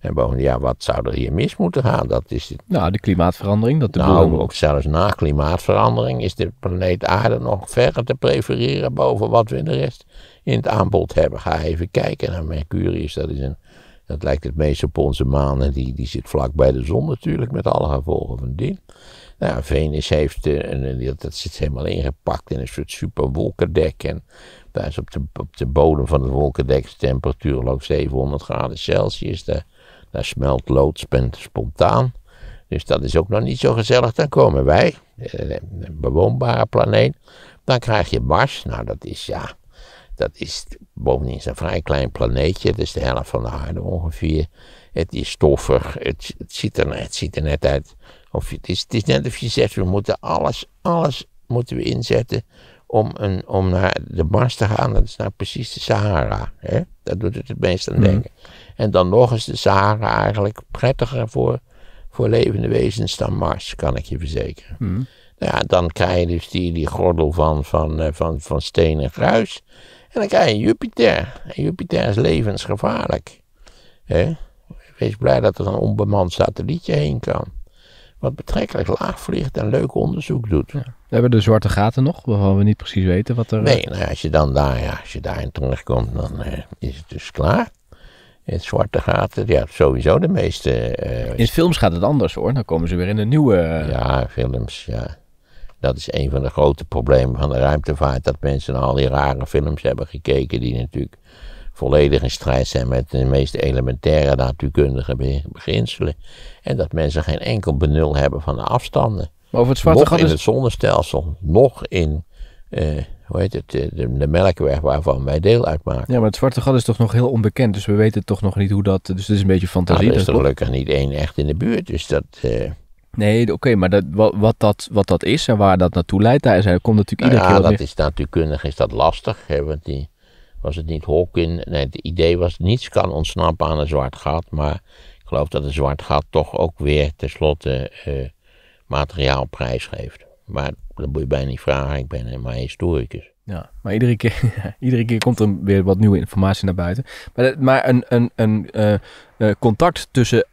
En bovendien, ja, wat zou er hier mis moeten gaan? Dat is het. Nou, de klimaatverandering. Dat de Nou, boel... ook zelfs na klimaatverandering is de planeet Aarde nog verre te prefereren boven wat we in de rest in het aanbod hebben. Ga even kijken naar Mercurius. Dat, is een, dat lijkt het meest op onze maan en die, die zit vlak bij de zon natuurlijk met alle gevolgen van dien. Nou, Venus heeft, uh, een, dat zit helemaal ingepakt in een soort super wolkendek. En daar is op de, op de bodem van het wolkendek de temperatuur ook zevenhonderd graden Celsius. Daar, daar smelt lood spontaan. Dus dat is ook nog niet zo gezellig. Dan komen wij, een bewoonbare planeet. Dan krijg je Mars. Nou, dat is ja, dat is bovendien een vrij klein planeetje. Het is de helft van de aarde ongeveer. Het is stoffig. Het, het, ziet, er, het ziet er net uit. Of het, is, het is net of je zegt, we moeten alles, alles moeten we inzetten om, een, om naar de Mars te gaan. Dat is nou precies de Sahara. Hè? Daar doet het het meest aan denken. Mm. En dan nog is de Sahara eigenlijk prettiger voor, voor levende wezens dan Mars, kan ik je verzekeren. Mm. Nou ja, dan krijg je dus die, die gordel van, van, van, van steen en gruis. En dan krijg je Jupiter. En Jupiter is levensgevaarlijk. Hè? Wees blij dat er een onbemand satellietje heen kan. Wat betrekkelijk laag vliegt en leuk onderzoek doet. Ja. We hebben de zwarte gaten nog, waarvan we niet precies weten wat er... Nee, nou, als je dan daar, ja, als je daarin terugkomt, dan uh, is het dus klaar. Het zwarte gaten, ja, sowieso de meeste... Uh, in films gaat het anders hoor, dan komen ze weer in een nieuwe... Uh... Ja, films, ja. Dat is een van de grote problemen van de ruimtevaart, dat mensen naar al die rare films hebben gekeken, die natuurlijk volledig in strijd zijn met de meest elementaire natuurkundige beginselen. En dat mensen geen enkel benul hebben van de afstanden. Maar over het zwarte nog gat in is... het zonnestelsel, nog in uh, hoe heet het, de, de Melkweg waarvan wij deel uitmaken. Ja, maar het zwarte gat is toch nog heel onbekend, dus we weten toch nog niet hoe dat... Dus het is een beetje fantasie. Nou, er is er gelukkig niet één echt in de buurt, dus dat... Uh, Nee, oké, okay, maar dat, wat, wat, dat, wat dat is en waar dat naartoe leidt, daar komt natuurlijk nou iedere ja, keer dat meer... is natuurkundig, is dat lastig, hè, want die, was het niet Hawking, nee, het idee was niets kan ontsnappen aan een zwart gat, maar ik geloof dat een zwart gat toch ook weer tenslotte uh, materiaal prijsgeeft. Maar dat moet je bijna niet vragen, ik ben maar historicus. Ja, maar iedere keer, iedere keer komt er weer wat nieuwe informatie naar buiten. Maar, maar een, een, een uh, uh, contact tussen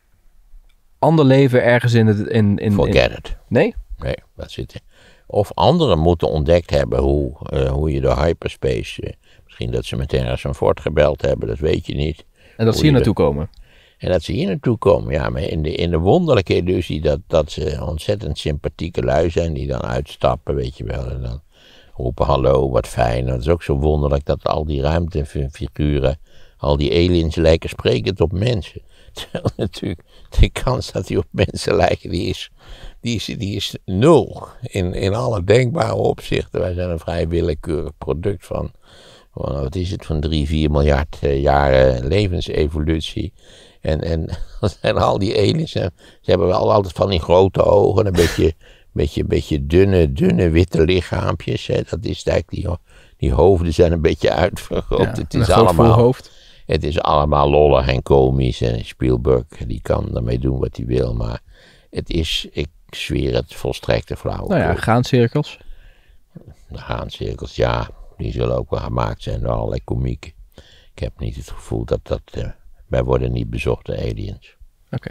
ander leven ergens in het... In, in, Forget in... it. Nee? Nee, dat zit er. Of anderen moeten ontdekt hebben hoe, uh, hoe je door hyperspace... Uh, misschien dat ze met Harrison Ford gebeld hebben, dat weet je niet. En dat ze hier naartoe komen. En dat ze hier naartoe komen, ja. Maar in de, in de wonderlijke illusie dat, dat ze ontzettend sympathieke lui zijn... die dan uitstappen, weet je wel. En dan roepen hallo, wat fijn. Dat is ook zo wonderlijk dat al die ruimtefiguren... al die aliens lijken sprekend op mensen. Terwijl natuurlijk de kans dat die op mensen lijken, die is, die is, die is nul. In, in alle denkbare opzichten. Wij zijn een vrij willekeurig product van, van wat is het, van drie, vier miljard uh, jaren levensevolutie. En, en zijn al die aliens, en ze hebben wel altijd van die grote ogen, een beetje, beetje, beetje dunne, dunne witte lichaampjes. Hè. Dat is eigenlijk, die, die hoofden zijn een beetje uitvergroot. Ja, het is allemaal... hoofd. Het is allemaal lollig en komisch en Spielberg die kan ermee doen wat hij wil, maar het is, ik zweer het, volstrekte flauw. Nou ja, gaancirkels. De gaancirkels, ja, die zullen ook wel gemaakt zijn door allerlei komieken. Ik heb niet het gevoel dat dat, uh, wij worden niet bezocht door aliens. Oké.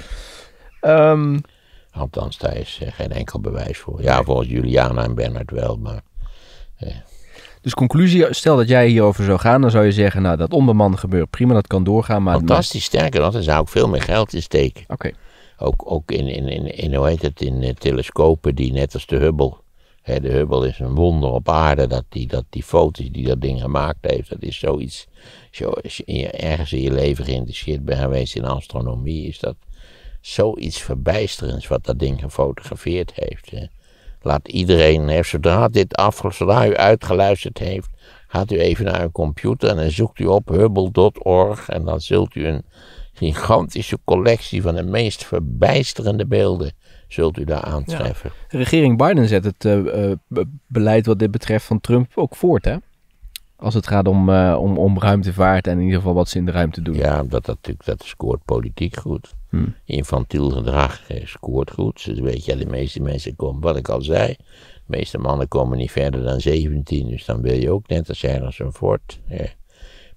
Okay. Um... Althans, daar is uh, geen enkel bewijs voor. Ja, volgens Juliana en Bernard wel, maar... Uh, Dus conclusie, stel dat jij hierover zou gaan, dan zou je zeggen, nou dat onbemande gebeuren, prima, dat kan doorgaan. Maar fantastisch, sterker nog, daar zou ik veel meer geld in steken. Oké. Okay. Ook, ook in, in, in, in, hoe heet het, in uh, telescopen die net als de Hubble, hè, de Hubble is een wonder op aarde, dat die, dat die foto's die dat ding gemaakt heeft, dat is zoiets, zo, als je ergens in je leven geïnteresseerd bent geweest in astronomie, is dat zoiets verbijsterends wat dat ding gefotografeerd heeft. Hè. Laat iedereen, hè, zodra dit af, zodra u uitgeluisterd heeft, gaat u even naar uw computer en dan zoekt u op hubble punt org en dan zult u een gigantische collectie van de meest verbijsterende beelden zult u daar aantreffen. Ja. De regering Biden zet het uh, uh, beleid wat dit betreft van Trump ook voort, hè? Als het gaat om, uh, om, om ruimtevaart en in ieder geval wat ze in de ruimte doen. Ja, dat, dat, dat scoort politiek goed. Hmm. Infantiel gedrag eh, scoort goed. Dus weet je, de meeste mensen komen, wat ik al zei, de meeste mannen komen niet verder dan zeventien. Dus dan wil je ook net als Harrison Ford. Eh,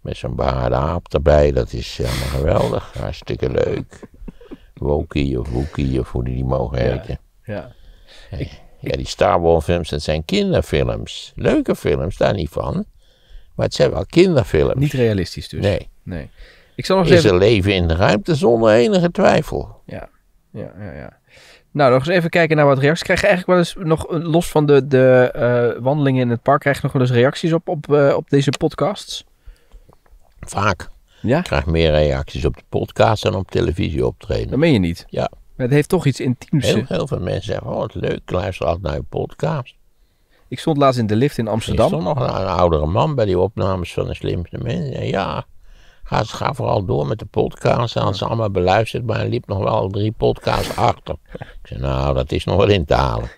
Met zo'n behaarde aap erbij. Dat is helemaal geweldig. Hartstikke leuk. Wokie of Wookie of hoe die die mogen heten. Ja. Ja. Ja, die Star Wars films, dat zijn kinderfilms. Leuke films, daar niet van. Maar het zijn wel kinderfilms. Niet realistisch dus. Nee. nee. Ik zal nog eens Is even... er leven in de ruimte zonder enige twijfel. Ja, ja, ja, ja. Nou, nog eens even kijken naar wat reacties. Krijg je eigenlijk wel eens nog, los van de, de uh, wandelingen in het park, krijg je nog wel eens reacties op, op, uh, op deze podcasts? Vaak. Ja? Ik krijg meer reacties op de podcast dan op televisie optreden. Dat meen je niet? Ja. Maar het heeft toch iets intiems. Heel, heel veel mensen zeggen, oh wat leuk, ik luister altijd naar je podcast. Ik stond laatst in de lift in Amsterdam. Er stond nog een, een oudere man bij die opnames van de slimste mensen. Ja, ga, ga vooral door met de podcast. En had ze allemaal beluisterd, maar hij liep nog wel drie podcasts achter. Ik zei, nou, dat is nog wel in te halen.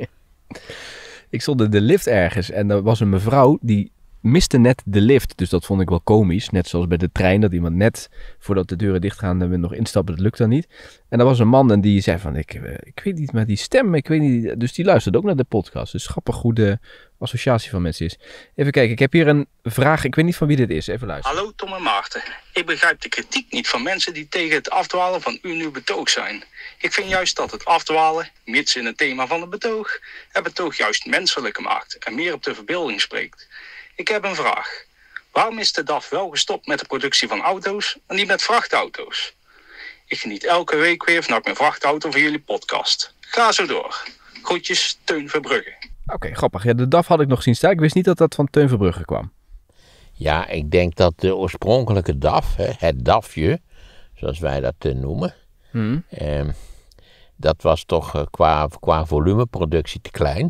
Ik stond in de lift ergens en er was een mevrouw die miste net de lift. Dus dat vond ik wel komisch. Net zoals bij de trein, dat iemand net voordat de deuren dichtgaan en we nog instappen, dat lukt dan niet. En er was een man en die zei van, ik, ik weet niet, maar die stem, ik weet niet. Dus die luisterde ook naar de podcast. Dus grappig hoe de associatie van mensen is. Even kijken, ik heb hier een vraag. Ik weet niet van wie dit is. Even luisteren. Hallo Tom en Maarten. Ik begrijp de kritiek niet van mensen die tegen het afdwalen van u nu betoog zijn. Ik vind juist dat het afdwalen, mits in het thema van het betoog, het betoog juist menselijker maakt en meer op de verbeelding spreekt. Ik heb een vraag. Waarom is de D A F wel gestopt met de productie van auto's en niet met vrachtauto's? Ik geniet elke week weer vanuit mijn vrachtauto van jullie podcast. Ga zo door. Groetjes, Teun Verbrugge. Oké, okay, grappig. Ja, de D A F had ik nog zien staan. Ik wist niet dat dat van Teun Verbrugge kwam. Ja, ik denk dat de oorspronkelijke D A F, hè, het DAFje, zoals wij dat uh, noemen, hmm. eh, dat was toch uh, qua, qua volumeproductie te klein.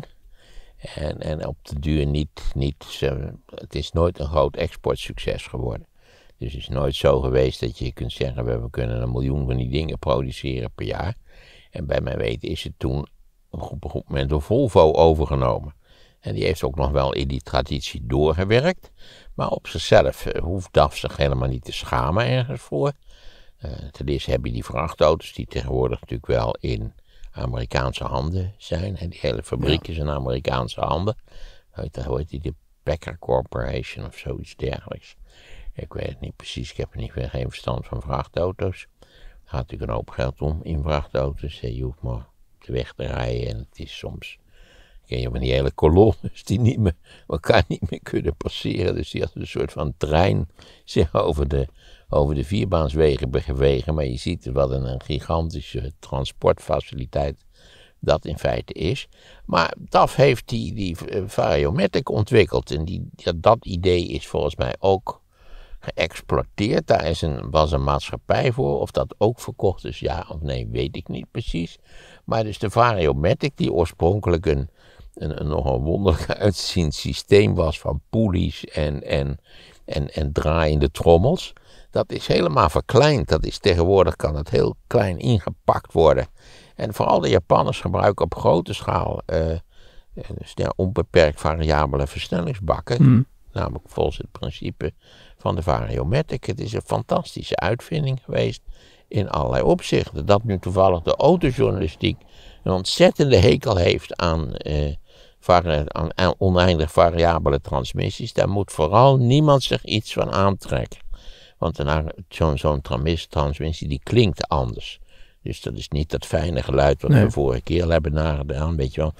En, en op de duur niet, niet uh, het is nooit een groot exportsucces geworden. Dus het is nooit zo geweest dat je kunt zeggen, we kunnen een miljoen van die dingen produceren per jaar. En bij mijn weten is het toen op een goed moment door Volvo overgenomen. En die heeft ook nog wel in die traditie doorgewerkt. Maar op zichzelf uh, hoeft D A F zich helemaal niet te schamen ergens voor. Uh, ten eerste heb je die vrachtauto's die tegenwoordig natuurlijk wel in Amerikaanse handen zijn. En die hele fabriek is in Amerikaanse handen. Hoe heet die? De Packer Corporation of zoiets dergelijks. Ik weet het niet precies. Ik heb er niet, geen verstand van vrachtauto's. Er gaat natuurlijk een hoop geld om in vrachtauto's. Je hoeft maar op de weg te rijden. En het is soms... Ken je van die hele kolonnes die niet meer, elkaar niet meer kunnen passeren. Dus die had een soort van trein zich over de, over de vierbaanswegen bewegen. Maar je ziet wat een, een gigantische transportfaciliteit dat in feite is. Maar D A F heeft die, die Variomatic ontwikkeld. En die, dat, dat idee is volgens mij ook geëxploiteerd. Daar is een, was een maatschappij voor. Of dat ook verkocht is, ja of nee, weet ik niet precies. Maar dus de Variomatic, die oorspronkelijk een, een, een nog een wonderlijk uitziend systeem was van poelies en, en, en, en draaiende trommels. Dat is helemaal verkleind. Dat is tegenwoordig kan het heel klein ingepakt worden. En vooral de Japanners gebruiken op grote schaal uh, dus ja, onbeperkt variabele versnellingsbakken. Mm. Namelijk volgens het principe van de Variomatic. Het is een fantastische uitvinding geweest in allerlei opzichten. Dat nu toevallig de autojournalistiek een ontzettende hekel heeft aan, uh, vari- aan, aan oneindig variabele transmissies. Daar moet vooral niemand zich iets van aantrekken. Want zo'n zo'n transmissie die klinkt anders. Dus dat is niet dat fijne geluid wat nee. we vorige keer hebben nagedaan. Weet je wel.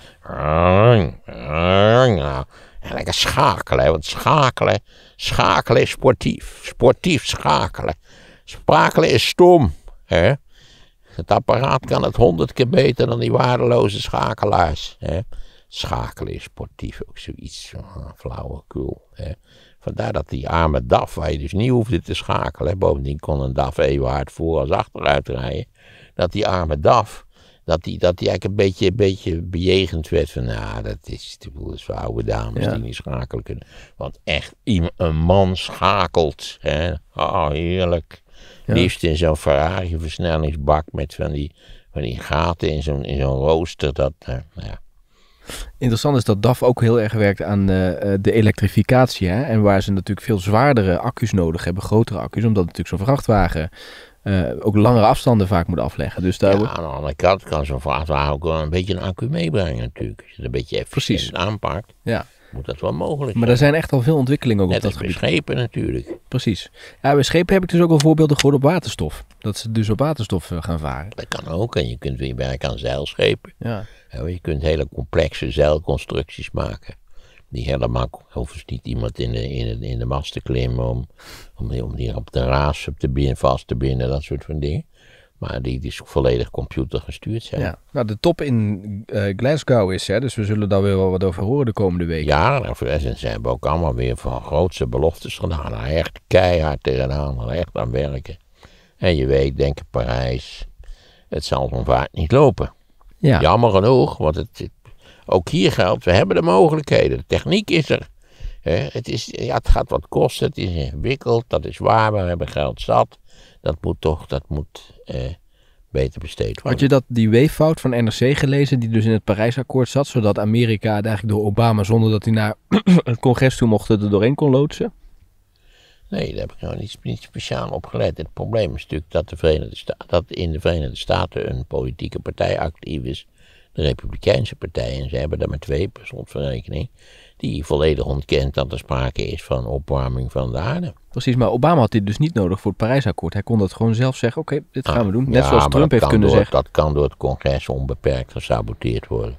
Nou, en lekker schakelen. Want schakelen, schakelen is sportief. Sportief schakelen. Schakelen is stom. Hè? Het apparaat kan het honderd keer beter dan die waardeloze schakelaars. Hè? Schakelen is sportief. Ook zoiets. Oh, flauwekul. Hè? Vandaar dat die arme D A F, waar je dus niet hoefde te schakelen. Bovendien kon een D A F even hard voor als achteruit rijden. Dat die arme D A F, dat die, dat die eigenlijk een beetje, een beetje bejegend werd van, nou, dat is, dat is voor oude dames ja. die niet schakelen kunnen. Want echt, een man schakelt, hè. Oh, heerlijk. Ja. Liefst in zo'n Ferrari versnellingsbak met van die, van die gaten in zo'n, in zo'n rooster, dat, uh, nou ja. Interessant is dat D A F ook heel erg werkt aan uh, de elektrificatie. Hè? En waar ze natuurlijk veel zwaardere accu's nodig hebben, grotere accu's. Omdat natuurlijk zo'n vrachtwagen uh, ook langere afstanden vaak moet afleggen. Dus daar ja, wordt... aan de andere kant kan zo'n vrachtwagen ook wel een beetje een accu meebrengen natuurlijk. Als je het een beetje efficiënt aanpakt. Ja. moet dat wel mogelijk Maar er zijn echt al veel ontwikkelingen ook Net op dat als bij gebied. schepen natuurlijk. Precies. Ja, bij schepen heb ik dus ook al voorbeelden gehoord op waterstof. Dat ze dus op waterstof uh, gaan varen. Dat kan ook. En je kunt weer werken aan zeilschepen. Ja. Ja, je kunt hele complexe zeilconstructies maken. Die helemaal hoeft niet iemand in de, in de, in de mast te klimmen om, om, die, om die op de raas op te binden, vast te binden, dat soort van dingen. Maar die, die volledig computergestuurd zijn. Ja. Nou, de top in uh, Glasgow is, hè, dus we zullen daar weer wel wat over horen de komende weken. Ja, en ze hebben ook allemaal weer van grootste beloftes gedaan. Daar echt keihard tegenaan, er echt aan werken. En je weet, denk ik Parijs, het zal van vaart niet lopen. Ja. Jammer genoeg, want het, het, ook hier geldt, we hebben de mogelijkheden. De techniek is er. He, het, is, ja, het gaat wat kosten, het is ingewikkeld, dat is waar, we hebben geld zat. Dat moet toch, dat moet eh, beter besteed worden. Had je dat, die weeffout van N R C gelezen, die dus in het Parijsakkoord zat, zodat Amerika het eigenlijk door Obama, zonder dat hij naar het congres toe mocht, er doorheen kon loodsen? Nee, daar heb ik nou niet, niet speciaal op gelet. Het probleem is natuurlijk dat, de Verenigde Sta- dat in de Verenigde Staten een politieke partij actief is, de Republikeinse partij, en ze hebben daar maar twee per slotverrekening, die volledig ontkent dat er sprake is van opwarming van de aarde. Precies, maar Obama had dit dus niet nodig voor het Parijsakkoord. Hij kon dat gewoon zelf zeggen, oké, okay, dit gaan Ah, we doen. Net ja, zoals maar Trump dat heeft kan kunnen door, zeggen. Dat kan door het congres onbeperkt gesaboteerd worden.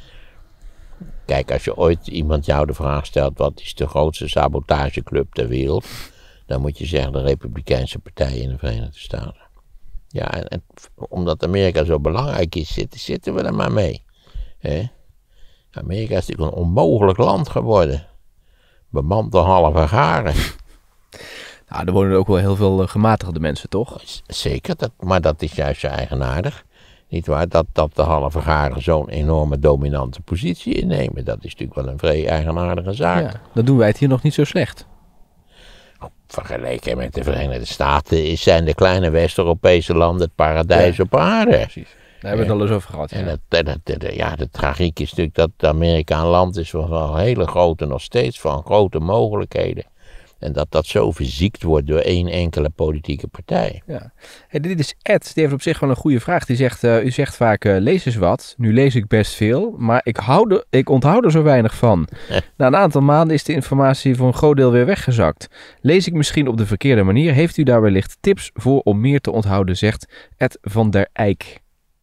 Kijk, als je ooit iemand jou de vraag stelt, wat is de grootste sabotageclub ter wereld? Dan moet je zeggen de Republikeinse partij in de Verenigde Staten. Ja, en, en omdat Amerika zo belangrijk is, zitten, zitten we er maar mee. He? Amerika is natuurlijk een onmogelijk land geworden. Bemand door halve garen. Nou, er wonen ook wel heel veel uh, gematigde mensen, toch? Zeker, dat, maar dat is juist zo eigenaardig. Niet waar, dat, dat de halve garen zo'n enorme dominante positie innemen. Dat is natuurlijk wel een vrij eigenaardige zaak. Ja, dan doen wij het hier nog niet zo slecht. Vergeleken met de Verenigde Staten is, zijn de kleine West-Europese landen het paradijs Ja. op aarde. Precies. Daar hebben we het al eens over gehad. Ja. En het, en het, de, ja, de tragiek is natuurlijk dat Amerika een land is van een hele grote, nog steeds van grote mogelijkheden. En dat dat zo verziekt wordt door één enkele politieke partij. Ja. Hey, dit is Ed, die heeft op zich wel een goede vraag. Die zegt, uh, u zegt vaak, uh, lees eens wat. Nu lees ik best veel, maar ik, hou de, ik onthoud er zo weinig van. Eh. Na een aantal maanden is de informatie voor een groot deel weer weggezakt. Lees ik misschien op de verkeerde manier? Heeft u daar wellicht tips voor om meer te onthouden, zegt Ed van der Eyck.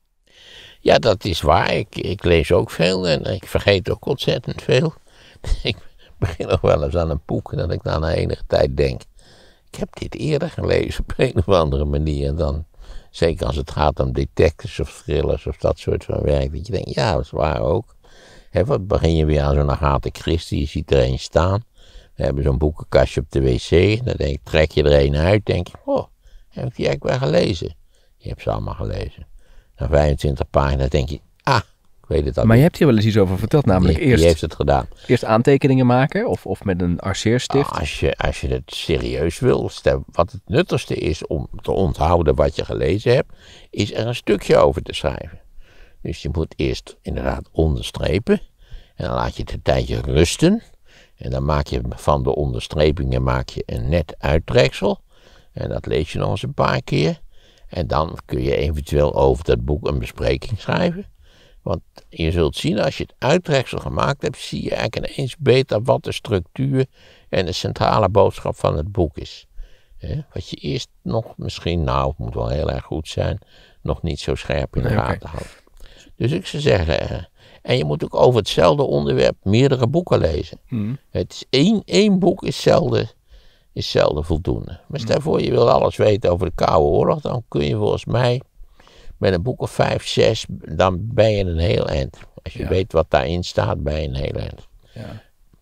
Ja, dat is waar. Ik, ik lees ook veel en ik vergeet ook ontzettend veel. Ik begin nog wel eens aan een boek dat ik na enige tijd denk, ik heb dit eerder gelezen op een of andere manier. En dan, zeker als het gaat om detectives of thrillers of dat soort van werk, dat je denkt, ja, dat is waar ook. He, wat begin je weer aan zo'n Agatha Christie, je ziet er een staan. We hebben zo'n boekenkastje op de wc, dan denk, trek je er een uit, denk je, oh, heb ik die eigenlijk wel gelezen? Je hebt ze allemaal gelezen. Na vijfentwintig pagina's denk je, ah, ik weet het al. Maar je hebt hier wel eens iets over verteld, namelijk die, eerst, die heeft het gedaan. eerst aantekeningen maken of, of met een arceerstift. Ah, als, je, als je het serieus wil, stel, wat het nuttigste is om te onthouden wat je gelezen hebt, is er een stukje over te schrijven. Dus je moet eerst inderdaad onderstrepen en dan laat je het een tijdje rusten. En dan maak je van de onderstrepingen maak je een net uittreksel. En dat lees je nog eens een paar keer. En dan kun je eventueel over dat boek een bespreking schrijven. Want je zult zien, als je het uittreksel gemaakt hebt, zie je eigenlijk ineens beter wat de structuur en de centrale boodschap van het boek is. He, wat je eerst nog misschien, nou, het moet wel heel erg goed zijn, nog niet zo scherp in de Nee, gaten okay. houden. Dus ik zou zeggen, en je moet ook over hetzelfde onderwerp meerdere boeken lezen. Hmm. Het is één, één boek is zelden, is zelden voldoende. Maar stel voor je wil alles weten over de Koude Oorlog, dan kun je volgens mij met een boek of vijf, zes, dan ben je een heel eind. Als je Ja. weet wat daarin staat, ben je een heel eind. Ja.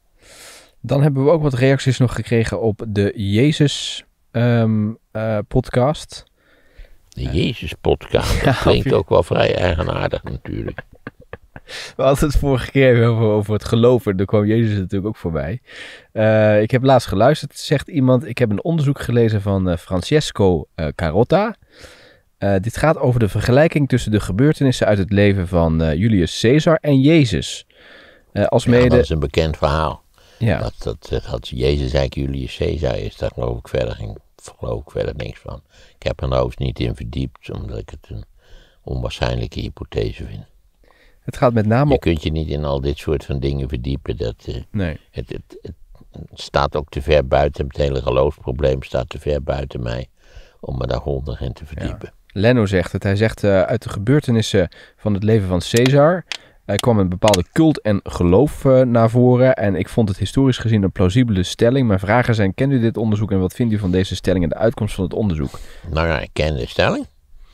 Dan hebben we ook wat reacties nog gekregen op de Jezus um, uh, podcast. De Jezus-podcast, Ja, dat klinkt of je- ook wel vrij eigenaardig natuurlijk. We hadden het vorige keer over, over het geloven. Daar kwam Jezus natuurlijk ook voorbij. Uh, ik heb laatst geluisterd, zegt iemand. Ik heb een onderzoek gelezen van uh, Francesco uh, Carotta. Uh, dit gaat over de vergelijking tussen de gebeurtenissen uit het leven van uh, Julius Caesar en Jezus. Uh, als Ja, mede... dat is een bekend verhaal. Ja. Dat, dat, dat Jezus eigenlijk Julius Caesar is, daar geloof ik verder, geen, geloof ik verder niks van. Ik heb er nou eens niet in verdiept, omdat ik het een onwaarschijnlijke hypothese vind. Het gaat met name Je op... kunt je niet in al dit soort van dingen verdiepen. Dat, uh, Nee. het, het, het, het staat ook te ver buiten, het hele geloofsprobleem staat te ver buiten mij om me daar grondig in te verdiepen. Ja. Leno zegt het. Hij zegt uh, uit de gebeurtenissen van het leven van Caesar uh, kwam een bepaalde cult en geloof uh, naar voren. En ik vond het historisch gezien een plausibele stelling. Mijn vragen zijn, kent u dit onderzoek en wat vindt u van deze stelling en de uitkomst van het onderzoek? Nou ja, ik ken de stelling.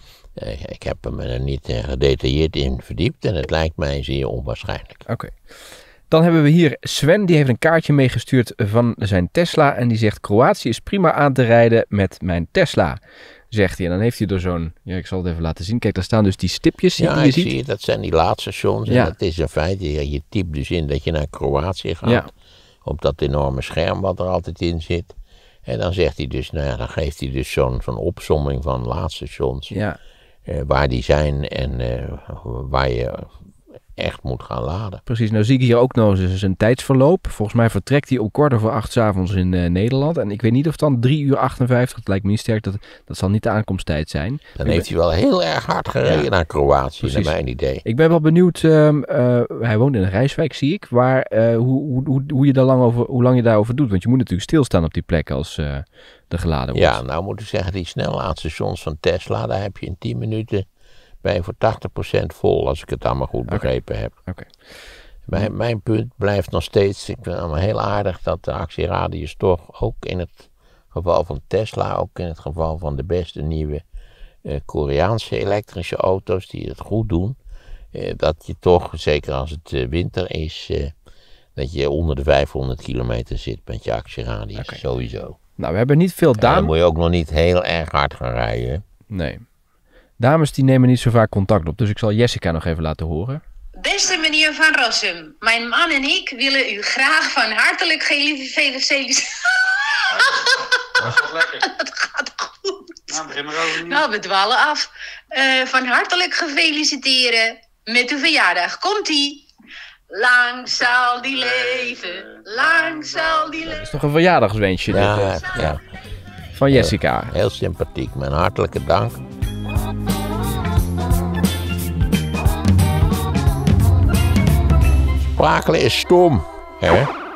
Uh, ik heb me er niet uh, gedetailleerd in verdiept en het lijkt mij zeer onwaarschijnlijk. Oké. Okay. Dan hebben we hier Sven, die heeft een kaartje meegestuurd van zijn Tesla. En die zegt, Kroatië is prima aan te rijden met mijn Tesla, zegt hij. En dan heeft hij er zo'n, ja, ik zal het even laten zien. Kijk, daar staan dus die stipjes ja, die je ik ziet. zie, dat zijn die laadstations. Ja. En dat is in feite, ja, je typt dus in dat je naar Kroatië gaat. Ja. Op dat enorme scherm wat er altijd in zit. En dan zegt hij dus, nou ja, dan geeft hij dus zo'n, zo'n opsomming van laadstations. Ja. Uh, waar die zijn en uh, waar je echt moet gaan laden. Precies, nou zie ik hier ook nog eens een tijdsverloop. Volgens mij vertrekt hij om kwart over acht 's avonds in uh, Nederland. En ik weet niet of het dan drie uur achtenvijftig, het lijkt me niet sterk, dat, dat zal niet de aankomsttijd zijn. Dan ik heeft ben... hij wel heel erg hard gereden ja. naar Kroatië, Precies. naar mijn idee. Ik ben wel benieuwd, uh, uh, hij woont in een Rijswijk, zie ik, waar, uh, hoe, hoe, hoe, hoe, je daar lang over, hoe lang je daarover doet. Want je moet natuurlijk stilstaan op die plek als uh, er geladen wordt. Ja, nou moet ik zeggen, die snellaadstations van Tesla, daar heb je in tien minuten ben je voor tachtig procent vol, als ik het allemaal goed begrepen okay. heb. Okay. Mijn, mijn punt blijft nog steeds, ik vind het allemaal heel aardig dat de actieradius toch ook in het geval van Tesla, ook in het geval van de beste nieuwe uh, Koreaanse elektrische auto's die het goed doen, uh, dat je toch, zeker als het uh, winter is, uh, dat je onder de vijfhonderd kilometer zit met je actieradius, okay. Sowieso. Nou, we hebben niet veel dames. Dan moet je ook nog niet heel erg hard gaan rijden. Nee. Dames die nemen niet zo vaak contact op, dus ik zal Jessica nog even laten horen. Beste meneer Van Rossum, mijn man en ik willen u graag van hartelijk feliciteren. Dat gaat lekker. Het gaat goed. Nou, begin maar over. Nou, we dwalen af. Uh, van hartelijk gefeliciteren met uw verjaardag. Komt-ie. Lang zal die leven, lang zal die leven. Dat is toch een verjaardagswensje? Ja, dit, ja. Van Jessica. Heel, heel sympathiek, mijn hartelijke dank. Sprakelen is stom, hè?